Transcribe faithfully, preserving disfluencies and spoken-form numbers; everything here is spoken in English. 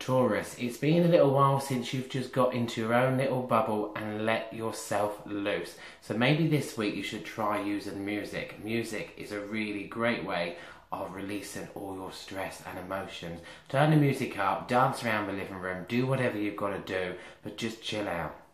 Taurus, it's been a little while since you've just got into your own little bubble and let yourself loose. So maybe this week you should try using music. Music is a really great way of releasing all your stress and emotions. Turn the music up, dance around the living room, do whatever you've got to do, but just chill out.